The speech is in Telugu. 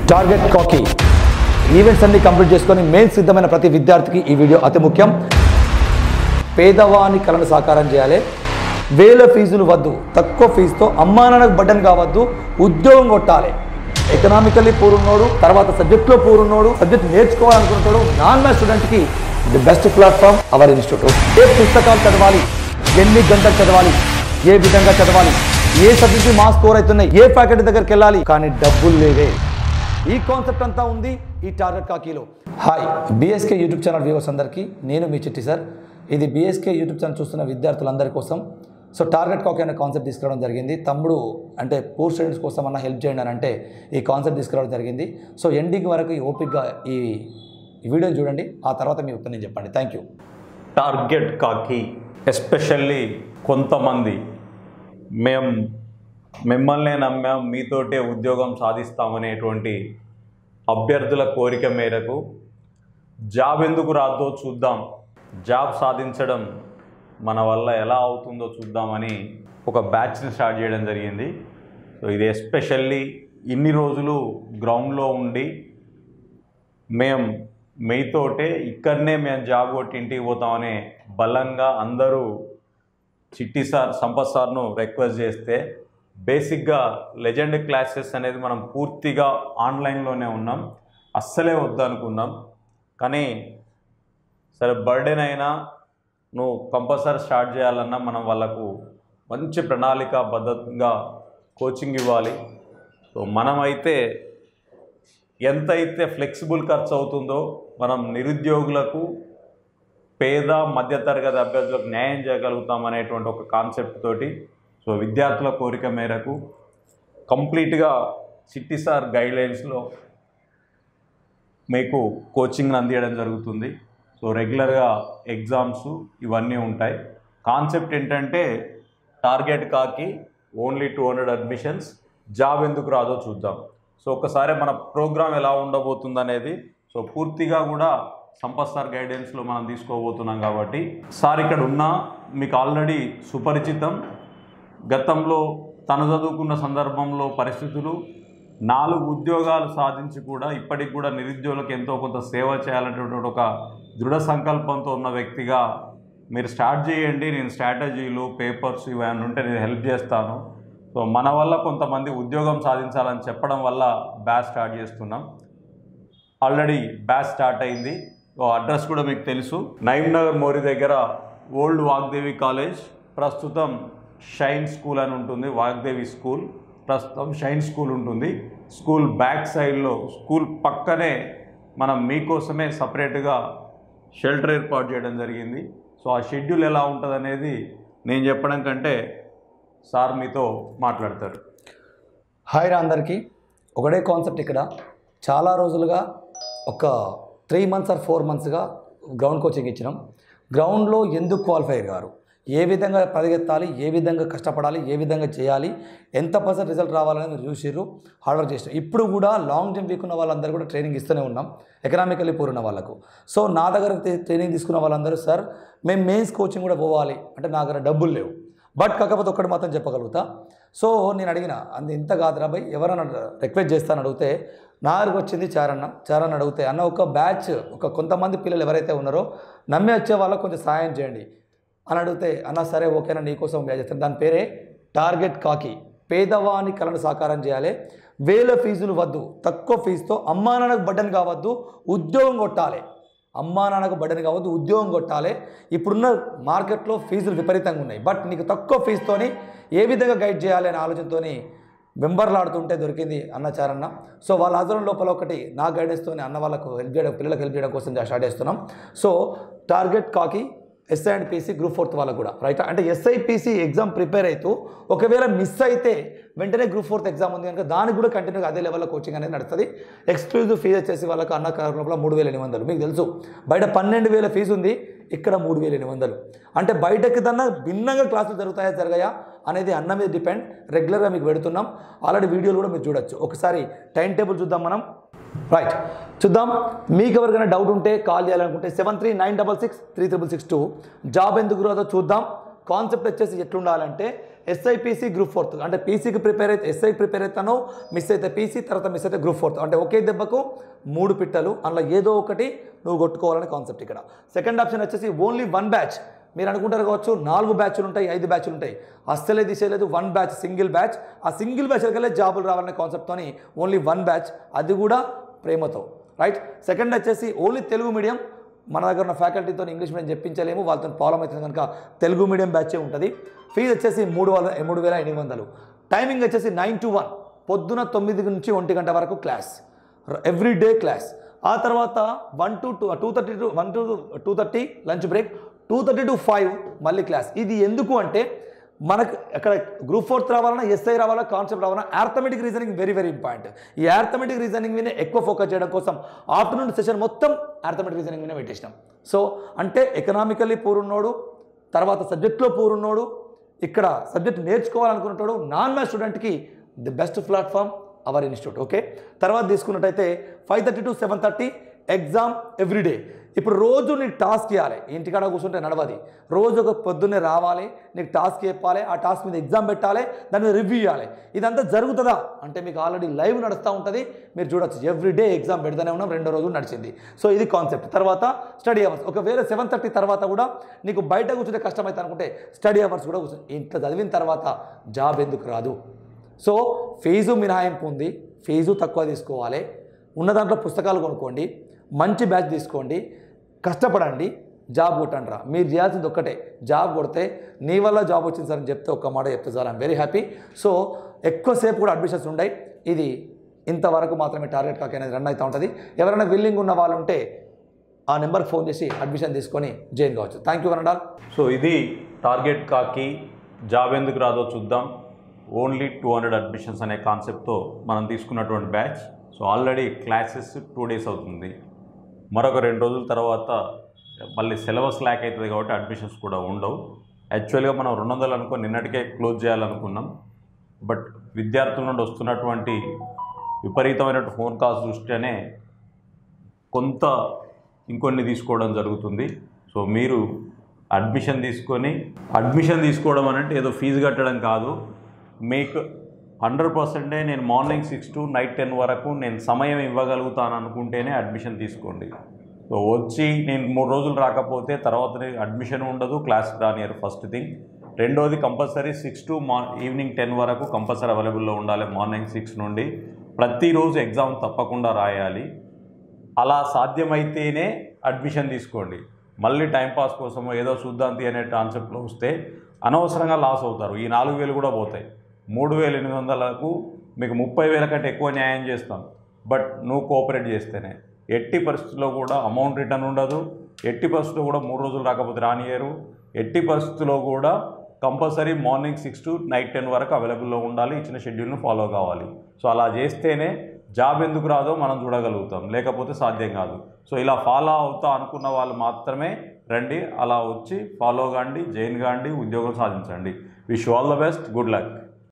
టార్గెట్ కాకీ ఈవెంట్స్ అన్ని కంప్లీట్ చేసుకొని మెయిన్ సిద్ధమైన ప్రతి విద్యార్థికి ఈ వీడియో అతి ముఖ్యం. పేదవాని కలను సాకారం చేయాలి. వేల ఫీజులు వద్దు, తక్కువ ఫీజుతో అమ్మానాన్నకు బడ్డన్ కావద్దు, ఉద్యోగం కొట్టాలి. ఎకనామికల్లీ పూరున్నోడు, తర్వాత సబ్జెక్ట్లో పూరున్నోడు, సబ్జెక్ట్ నేర్చుకోవాలనుకుంటాడు, నాన్ మ్యాథ్స్ స్టూడెంట్కి the best platform our institute. ఏ పుస్తకాలు చదవాలి, ఎన్ని గంటలు చదవాలి, ఏ విధంగా చదవాలి, ఏ సబ్జెక్ట్ మా స్కోర్ అవుతున్నాయి, ఏ ఫ్యాకల్టీ దగ్గరికి వెళ్ళాలి, కానీ డబ్బులు లేవే. ఈ కాన్సెప్ట్ అంతా ఉంది ఈ టార్గెట్ కాకీలో. Hi BSK YouTube channel viewers అందరికీ నేను మీ చిట్టి సార్. ఇది బీఎస్కే యూట్యూబ్ ఛానల్ చూస్తున్న విద్యార్థులందరి కోసం సో టార్గెట్ కాకీ అనే కాన్సెప్ట్ తీసుకురావడం జరిగింది. తమ్ముడు అంటే పూర్ స్టూడెంట్స్ కోసం అన్న హెల్ప్ చేయండి అని అంటే ఈ కాన్సెప్ట్ తీసుకురావడం జరిగింది. సో ఎండింగ్ వరకు ఈ ఓపిక్గా ఈ వీడియోని చూడండి, ఆ తర్వాత మీ ఒపీనియన్ చెప్పండి. Thank you. Target khaki especially కొంతమంది మిమ్మల్నే నమ్మాం, మీతోటే ఉద్యోగం సాధిస్తామనేటువంటి అభ్యర్థుల కోరిక మేరకు జాబ్ ఎందుకు రాదో చూద్దాం, జాబ్ సాధించడం మన వల్ల ఎలా అవుతుందో చూద్దామని ఒక బ్యాచ్ని స్టార్ట్ చేయడం జరిగింది. సో ఇది ఎస్పెషల్లీ ఇన్ని రోజులు గ్రౌండ్లో ఉండి మీతోటే ఇక్కడనే మేము జాబ్ కొట్టి ఇంటికి పోతామని బలంగా అందరూ చిట్టి సార్, సంపత్ సార్ను రిక్వెస్ట్ చేస్తే బేసిక్గా లెజెండ్ క్లాసెస్ అనేది మనం పూర్తిగా ఆన్లైన్లోనే ఉన్నాం, అస్సలే వద్దనుకున్నాం. కానీ సరే బర్త్డేన్ అయినా నువ్వు కంపల్సరీ స్టార్ట్ చేయాలన్నా మనం వాళ్ళకు మంచి ప్రణాళికాబద్ధంగా కోచింగ్ ఇవ్వాలి. సో మనమైతే ఎంతైతే ఫ్లెక్సిబుల్ ఖర్చు అవుతుందో మనం నిరుద్యోగులకు, పేద మధ్యతరగతి అభ్యర్థులకు న్యాయం చేయగలుగుతాం అనేటువంటి ఒక కాన్సెప్ట్ తోటి సో విద్యార్థుల కోరిక మేరకు కంప్లీట్గా చిట్టి సార్ గైడ్లైన్స్లో మీకు కోచింగ్ అందించడం జరుగుతుంది. సో రెగ్యులర్గా ఎగ్జామ్స్ ఇవన్నీ ఉంటాయి. కాన్సెప్ట్ ఏంటంటే టార్గెట్ కాకి ఓన్లీ 200 అడ్మిషన్స్, జాబ్ ఎందుకు రాదో చూద్దాం. సో ఒకసారి మన ప్రోగ్రామ్ ఎలా ఉండబోతుంది అనేది సో పూర్తిగా కూడా సంపత్ సార్ గైడెన్స్లో మనం తీసుకోబోతున్నాం. కాబట్టి సార్ ఇక్కడ ఉన్న మీకు ఆల్రెడీ సుపరిచితం. గతంలో తను చదువుకున్న సందర్భంలో పరిస్థితులు, 4 ఉద్యోగాలు సాధించి కూడా ఇప్పటికి కూడా నిరుద్యోగులకు ఎంతో కొంత సేవ చేయాలనేటువంటి ఒక దృఢ సంకల్పంతో ఉన్న వ్యక్తిగా మీరు స్టార్ట్ చేయండి, నేను స్ట్రాటజీలు, పేపర్స్ ఇవన్నీ ఉంటే నేను హెల్ప్ చేస్తాను. సో మన వల్ల కొంతమంది ఉద్యోగం సాధించాలని చెప్పడం వల్ల బ్యాచ్ స్టార్ట్ చేస్తున్నాం. ఆల్రెడీ బ్యాచ్ స్టార్ట్ అయింది. అడ్రస్ కూడా మీకు తెలుసు, నయీం నగర్ మోరీ దగ్గర ఓల్డ్ వాగ్దేవి కాలేజ్, ప్రస్తుతం షైన్ స్కూల్ అని ఉంటుంది. వాగ్దేవి స్కూల్ ప్రస్తుతం షైన్ స్కూల్ ఉంటుంది. స్కూల్ బ్యాక్ సైడ్లో స్కూల్ పక్కనే మనం మీకోసమే సపరేట్గా షెల్టర్ ఏర్పాటు చేయడం జరిగింది. సో ఆ షెడ్యూల్ ఎలా ఉంటుంది అనేది నేను చెప్పడం కంటే సార్ మీతో మాట్లాడతారు. హాయ్ రా అందరికీ. ఒకటే కాన్సెప్ట్. ఇక్కడ చాలా రోజులుగా ఒక 3 months or 4 monthsగా గ్రౌండ్ కోచింగ్ ఇచ్చినాం. గ్రౌండ్లో ఎందుకు క్వాలిఫై అయ్యారు, ఏ విధంగా పరిగెత్తాలి, ఏ విధంగా కష్టపడాలి, ఏ విధంగా చేయాలి, ఎంత % రిజల్ట్ రావాలని మీరు చూసిర్రు, హార్డ్ వర్క్ చేసినారు. ఇప్పుడు కూడా లాంగ్ జంప్ వీక్ ఉన్న వాళ్ళందరూ కూడా ట్రైనింగ్ ఇస్తూనే ఉన్నాం, ఎకనామికల్లీ పూర్ ఉన్న వాళ్ళకు. సో నా దగ్గర ట్రైనింగ్ తీసుకున్న వాళ్ళందరూ సార్ మేము మెయిన్స్ కోచింగ్ కూడా పోవాలి అంటే నా దగ్గర డబ్బులు లేవు, బట్ కాకపోతే ఒక్కటి మాత్రం చెప్పగలుగుతా. సో నేను అడిగిన ఇంత కాదురా భయ్, ఎవరైనా రిక్వెస్ట్ చేస్తాను అడిగితే నా దగ్గరకు వచ్చింది చారన్న అడిగితే అన్న ఒక బ్యాచ్ కొంతమంది పిల్లలు ఎవరైతే ఉన్నారో నమ్మి వచ్చే వాళ్ళకు కొంచెం సాయం చేయండి అని అడిగితే అన్న సరే ఓకేనా నీకోసం బ్యాచ్ చేస్తాను. దాని పేరే టార్గెట్ కాకీ. పేదవాని కలను సాకారం చేయాలి. వేల ఫీజులు వద్దు, తక్కువ ఫీజుతో అమ్మానాన్నకు బడ్డన్ కావద్దు, ఉద్యోగం కొట్టాలి. అమ్మానాన్నకు బడ్డన్ కావద్దు, ఉద్యోగం కొట్టాలి. ఇప్పుడున్న మార్కెట్లో ఫీజులు విపరీతంగా ఉన్నాయి, బట్ నీకు తక్కువ ఫీజుతోని ఏ విధంగా గైడ్ చేయాలి అనే ఆలోచనతో వెంబర్లాడుతుంటే దొరికింది అన్నచారన్న. సో వాళ్ళ ఆధ్వర్యం లోపల ఒకటి నా గైడెన్స్తో అన్న వాళ్ళకు హెల్ప్ చేయడం, పిల్లలకు హెల్ప్ చేయడం కోసం స్టార్ట్ చేస్తున్నాం. So target khaki SI and PC group 4 వాళ్ళకు కూడా రైట్. అంటే ఎస్ఐపీసీ ఎగ్జామ్ ప్రిపేర్ అవుతూ ఒకవేళ మిస్ అయితే వెంటనే గ్రూప్ 4 ఎగ్జామ్ ఉంది కనుక దానికి కూడా కంటిన్యూగా అదే లెవెల్లో కోచింగ్ అనేది నడుస్తుంది. ఎక్స్క్లూజివ్ ఫీజు వచ్చేసి వాళ్ళకు అన్న కార్యక్రమంలో 3,800. మీకు తెలుసు బయట 12,000 ఫీజు ఉంది, ఇక్కడ 3,800. అంటే బయటకి దన్నా భిన్నంగా క్లాసులు జరగాయా అనేది అన్న మీద డిపెండ్. రెగ్యులర్గా మీకు పెడుతున్నాం, ఆల్రెడీ వీడియోలు కూడా మీరు చూడొచ్చు. ఒకసారి టైం టేబుల్ చూద్దాం మనం. రైట్ చూద్దాం. మీకు ఎవరికైనా డౌట్ ఉంటే కాల్ చేయాలనుకుంటే 7396636662. జాబ్ ఎందుకు రాదో చూద్దాం. కాన్సెప్ట్ వచ్చేసి ఎట్లుండాలంటే ఎస్ఐపిసి గ్రూప్ 4 అంటే పీసీకి ప్రిపేర్ అయితే ఎస్ఐకి ప్రిపేర్ అవుతానో మిస్ అయితే పీసీ తర్వాత మిస్ అయితే గ్రూప్ 4 అంటే ఒకే దెబ్బకు 3 పిట్టలు అందులో ఏదో ఒకటి నువ్వు కొట్టుకోవాలనే కాన్సెప్ట్ ఇక్కడ. సెకండ్ ఆప్షన్ వచ్చేసి ఓన్లీ 1 బ్యాచ్. మీరు అనుకుంటారు కావచ్చు 4 బ్యాచ్లు ఉంటాయి 5 బ్యాచ్లు ఉంటాయి, అస్సలే దిశలేదు. 1 బ్యాచ్ సింగిల్ బ్యాచ్, ఆ సింగిల్ బ్యాచ్లకెళ్ళే జాబులు రావాలనే కాన్సెప్ట్తోని ఓన్లీ 1 బ్యాచ్, అది కూడా ప్రేమతో, రైట్. సెకండ్ వచ్చేసి ఓన్లీ తెలుగు మీడియం. మన దగ్గర ఉన్న ఫ్యాకల్టీతో ఇంగ్లీష్ మీడియం చెప్పించలేము, వాళ్ళతో ప్రాబ్లం అవుతుంది కనుక తెలుగు మీడియం బ్యాచే ఉంటుంది. ఫీజు వచ్చేసి 3,800. టైమింగ్ వచ్చేసి 9 to 1, పొద్దున 9 నుంచి 1 గంట వరకు క్లాస్, ఎవ్రీ డే క్లాస్. ఆ తర్వాత 1 to 2:30 లంచ్ బ్రేక్, 2:30 to 5 మళ్ళీ క్లాస్. ఇది ఎందుకు అంటే మనకు అక్కడ గ్రూప్ 4 రావాలన్నా ఎస్ఐ రావాలా కాన్సెప్ట్ రావాలన్నా arithmetic reasoning very very important. ఈ ఆర్థమెటిక్ రీజనింగ్ మీద ఎక్కువ ఫోకస్ చేయడం కోసం ఆఫ్టర్నూన్ సెషన్ మొత్తం ఆర్థమెటిక్ రీజనింగ్ మీద పెట్టేసినాం. సో అంటే ఎకనామికల్లీ పూర్ ఉన్నోడు, తర్వాత సబ్జెక్ట్లో పూర్ ఉన్నోడు, ఇక్కడ సబ్జెక్ట్ నేర్చుకోవాలనుకున్నట్టు నాన్ మ్యాథ్స్ స్టూడెంట్కి the best platform our institute. Okay, తర్వాత తీసుకున్నట్టయితే 5:30 to 7:30 ఎగ్జామ్ ఎవ్రీడే. ఇప్పుడు రోజు నీకు టాస్క్ ఇవ్వాలి, ఇంటికాడ కూర్చుంటే నడవది. రోజు ఒక పొద్దున్నే రావాలి, నీకు టాస్క్ చెప్పాలి, ఆ టాస్క్ మీద ఎగ్జామ్ పెట్టాలి, దాని మీద రివ్యూ ఇవ్వాలి. ఇదంతా జరుగుతుందా అంటే మీకు ఆల్రెడీ లైవ్ నడుస్తూ ఉంటుంది, మీరు చూడొచ్చు. ఎవ్రీడే ఎగ్జామ్ పెడతానే ఉన్నాం, 2వ రోజు నడిచింది. సో ఇది కాన్సెప్ట్. తర్వాత స్టడీ అవర్స్, ఒకవేళ 7:30 తర్వాత కూడా నీకు బయట కూర్చుంటే కష్టమైతే అనుకుంటే స్టడీ అవర్స్ కూడా కూర్చొని ఇంట్లో చదివిన తర్వాత జాబ్ ఎందుకు రాదు. సో ఫీజు మినహాయింపు ఉంది, ఫీజు తక్కువ తీసుకోవాలి, ఉన్న దాంట్లో పుస్తకాలు కొనుక్కోండి, మంచి బ్యాచ్ తీసుకోండి, కష్టపడండి, జాబ్ కొట్టండి రా. మీరు చేయాల్సింది ఒక్కటే, జాబ్ కొడితే నీ వల్ల జాబ్ వచ్చింది సార్ అని చెప్తే ఒక్క మాట చెప్తే sir I'm very happy. So ఎక్కువసేపు కూడా అడ్మిషన్స్ ఉన్నాయి. ఇది ఇంతవరకు మాత్రమే టార్గెట్ కాకి అనేది రన్ అవుతూ ఉంటుంది. ఎవరైనా విల్లింగ్ ఉన్న వాళ్ళు ఉంటే ఆ నెంబర్కి ఫోన్ చేసి అడ్మిషన్ తీసుకొని జాయిన్ కావచ్చు. Thank you one. సో ఇది టార్గెట్ కాకి జాబ్ ఎందుకు రాదో చూద్దాం. ఓన్లీ 200 అడ్మిషన్స్ అనే కాన్సెప్ట్తో మనం తీసుకున్నటువంటి batch. So already classes 2 days అవుతుంది, మరొక 2 రోజుల తర్వాత మళ్ళీ సిలబస్ ల్యాక్ అవుతుంది కాబట్టి అడ్మిషన్స్ కూడా ఉండవు. యాక్చువల్గా మనం 200 అనుకొని నిన్నటికే క్లోజ్ చేయాలనుకున్నాం, బట్ విద్యార్థుల నుండి వస్తున్నటువంటి విపరీతమైనటువంటి ఫోన్ కాల్స్ దృష్ట్యానే కొంత ఇంకొన్ని తీసుకోవడం జరుగుతుంది. సో మీరు అడ్మిషన్ తీసుకోవడం అంటే ఏదో ఫీజు కట్టడం కాదు, మీకు 100% నేను మార్నింగ్ 6 to నైట్ 10 వరకు నేను సమయం ఇవ్వగలుగుతాను అనుకుంటేనే అడ్మిషన్ తీసుకోండి. సో వచ్చి నేను 3 రోజులు రాకపోతే తర్వాత అడ్మిషన్ ఉండదు, క్లాస్ రానియరు. First thing. రెండోది కంపల్సరీ 6 to ఈవినింగ్ 10 వరకు కంపల్సరీ అవైలబుల్లో ఉండాలి. మార్నింగ్ 6 నుండి ప్రతిరోజు ఎగ్జామ్ తప్పకుండా రాయాలి. అలా సాధ్యమైతేనే అడ్మిషన్ తీసుకోండి. మళ్ళీ టైంపాస్ కోసమో ఏదో చూద్దాంతి అనే కాన్సెప్ట్లో వస్తే అనవసరంగా లాస్ అవుతారు. ఈ 4,000 కూడా పోతాయి. 3,800కు మీకు 30,000 కంటే ఎక్కువ న్యాయం చేస్తాం, బట్ నువ్వు కోఆపరేట్ చేస్తేనే. ఎట్టి పరిస్థితుల్లో కూడా అమౌంట్ రిటర్న్ ఉండదు, ఎట్టి పరిస్థితుల్లో కూడా 3 రోజులు రాకపోతే రానియరు, ఎట్టి పరిస్థితుల్లో కూడా కంపల్సరీ మార్నింగ్ 6 to నైట్ 10 వరకు అవైలబుల్లో ఉండాలి, ఇచ్చిన షెడ్యూల్ను ఫాలో కావాలి. సో అలా చేస్తేనే జాబ్ ఎందుకు రాదో మనం చూడగలుగుతాం, లేకపోతే సాధ్యం కాదు. సో ఇలా ఫాలో అవుతా అనుకున్న వాళ్ళు మాత్రమే రండి, అలా వచ్చి ఫాలో కాండి, జాయిన్ కాండి, ఉద్యోగం సాధించండి. Wish all the best, good luck.